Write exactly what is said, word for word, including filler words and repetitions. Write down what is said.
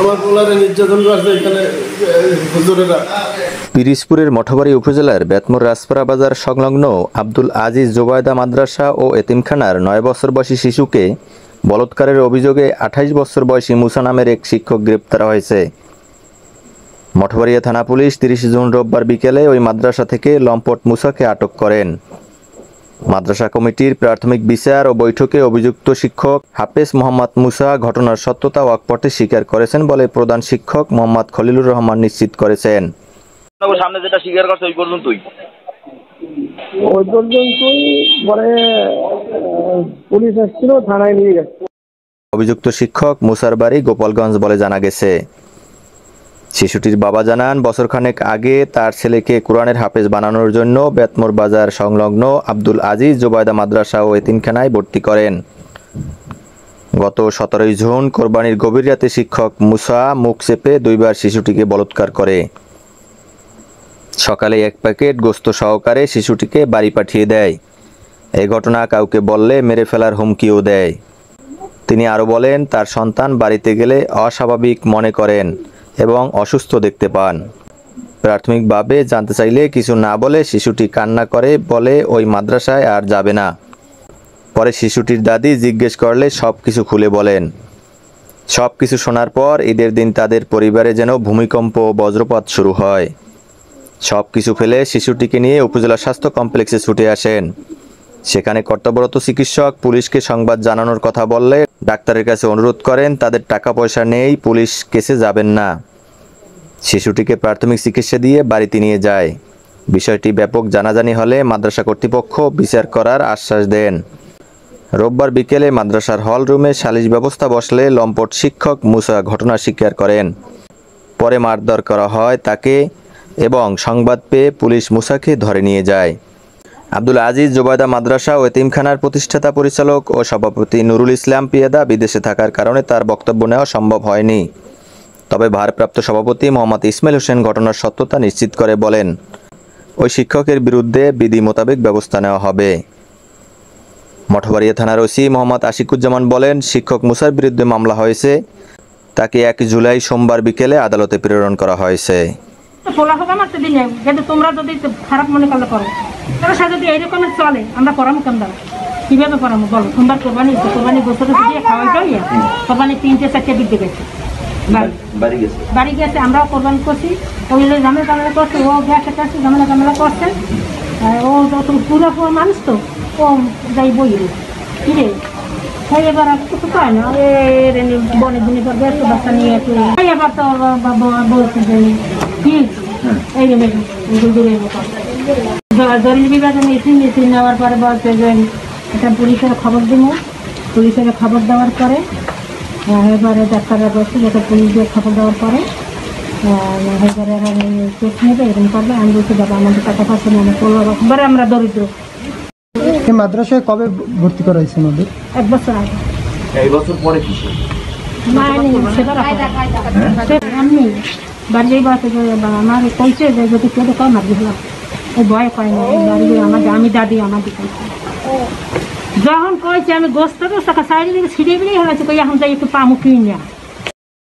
পিরিজপুরের মঠবাড়ি উপজেলার বেতমোর রাজপাড়া বাজার সংলগ্ন আব্দুল আজিজ জোবায়দা মাদ্রাসা ও এতিমখানার নয় বছর বয়সী শিশুকে বলাৎকারের অভিযোগে আঠাইশ বছর বয়সী মুসা নামের এক শিক্ষক গ্রেপ্তার হয়েছে। মঠবাড়িয়া থানা পুলিশ তিরিশ জুন রোববার বিকেলে ওই মাদ্রাসা থেকে লম্পট মুসাকে আটক করেন। মাদ্রাসা কমিটির প্রাথমিক বিচার ও বৈঠকে অভিযুক্ত শিক্ষক হাফেজ মোহাম্মদ মুসা ঘটনার সত্যতা ওয়াকপটে স্বীকার করেছেন বলে প্রধান শিক্ষক মোহাম্মদ খলিলুর রহমান নিশ্চিত করেছেন। সামনে যেটা স্বীকার করছে ওই পর্যন্তই ওই পর্যন্তই পরে পুলিশ আসছিল, থানায় নিয়ে গেছে। অভিযুক্ত শিক্ষক মুসার বাড়ি গোপালগঞ্জ বলে জানা গেছে। শিশুটির বাবা জানান, বছরখানেক আগে তার ছেলেকে কোরআনের হাফেজ বানানোর জন্য বেতমোর বাজার সংলগ্ন আব্দুল আজিজ জোবায়দা মাদ্রাসা ও এতিমখানায় ভর্তি করেন। গত সতেরোই জুন কোরবানির গভীর রাতে শিক্ষক মুসা মুখ চেপে দুইবার শিশুটিকে বলাৎকার করে। সকালে এক প্যাকেট গোস্ত সহকারে শিশুটিকে বাড়ি পাঠিয়ে দেয়। এই ঘটনা কাউকে বললে মেরে ফেলার হুমকিও দেয়। তিনি আরও বলেন, তার সন্তান বাড়িতে গেলে অস্বাভাবিক মনে করেন এবং অসুস্থ দেখতে পান। প্রাথমিকভাবে জানতে চাইলে কিছু না বলে শিশুটি কান্না করে বলে ওই মাদ্রাসায় আর যাবে না। পরে শিশুটির দাদি জিজ্ঞেস করলে সব কিছু খুলে বলেন। সব কিছু শোনার পর ঈদের দিন তাদের পরিবারে যেন ভূমিকম্প ও বজ্রপাত শুরু হয়। সব কিছু ফেলে শিশুটিকে নিয়ে উপজেলা স্বাস্থ্য কমপ্লেক্সে ছুটে আসেন। সেখানে কর্তব্যরত চিকিৎসক পুলিশকে সংবাদ জানানোর কথা বললে ডাক্তারের কাছে অনুরোধ করেন তাদের টাকা পয়সা নেই, পুলিশ কেসে যাবেন না। শিশুটিকে প্রাথমিক চিকিৎসা দিয়ে বাড়িতে নিয়ে যায়। বিষয়টি ব্যাপক জানাজানি হলে মাদ্রাসা কর্তৃপক্ষ বিচার করার আশ্বাস দেন। রোববার বিকেলে মাদ্রাসার হল রুমে সালিশ ব্যবস্থা বসলে লম্পট শিক্ষক মুসা ঘটনা স্বীকার করেন। পরে মারধর করা হয় তাকে এবং সংবাদ পেয়ে পুলিশ মুসাকে ধরে নিয়ে যায়। আব্দুল আজিজ জোবায়দা মাদ্রাসা ও এতিমখানার প্রতিষ্ঠাতা পরিচালক ও সভাপতি নুরুল ইসলাম পিয়াদা বিদেশে থাকার কারণে তার বক্তব্য নেওয়া সম্ভব হয়নি। তবে ভারপ্রাপ্ত সভাপতি মোহাম্মদ ইসমাইল হোসেন ঘটনার সত্যতা নিশ্চিত করে বলেন, ওই শিক্ষকের বিরুদ্ধে বিধি মোতাবেক ব্যবস্থা নেওয়া হবে। মঠবাড়িয়া থানার ওসি মোহাম্মদ আশিকুজ্জামান বলেন, শিক্ষক মুসার বিরুদ্ধে মামলা হয়েছে। তাকে এক জুলাই সোমবার বিকেলে আদালতে প্রেরণ করা হয়েছে। তোমরা যদি খারাপ মনে করলে করো, তাহলে সে যদি এইরকমের চলে আমরা পড়াবো কেন দাঁড়া, কিভাবে পড়াবো বলো? সোমবার কোরবানি কোরবানি গোসল দিয়ে খাওয়াই যাই, কোরবানি তিনটে চারটে বৃদ্ধি গেছে, বাড়ি গেছে, আমরাও কোরবানি করছি। ওই ঝামেলা ঝামেলা করছে, ও গ্যাসে গ্যাসে ঝামেলা ঝামেলা করছে। ও পুরো পুরো মানুষ তো, ও যাই বই রে কি রে সেই এবার কিছু পায় না, বনে দিনে পর গেছে বাচ্চা নিয়ে একটু এবার তো বলছে যে কি এই জরুরি বিভাগে মেশিন মেশিন নেওয়ার পরে বলছে যে এটা পুলিশের খবর দিব। পুলিশের খবর দেওয়ার পরে এবারে ডাক্তাররা বলছে যেটা পুলিশ দিয়ে খবর দেওয়ার পরে এবারে কেস নেবে, এরকম করবে। আমি বলছি বাবা আমাদের টাকা পয়সা নিয়ে আমি করবো, এবারে আমরা দরিদ্র। এই মাদ্রাসায় কবে ভর্তি করা হয়েছে আমাদের? এক বছর আগে। এই বছর পরে কি আমি বাড়ি বাসে আমার কইছে যে যদি কেউ কয় মার দিলাম, ওই ভয় কয় না বাড়ি আমার আমি দাদি আমার দিকে যখন কইছে আমি গোস্ত গোস্ত সাইডে দিকে ছিঁড়ে বেরিয়ে হয়েছে কই এখন যাই একটু পামু কিনে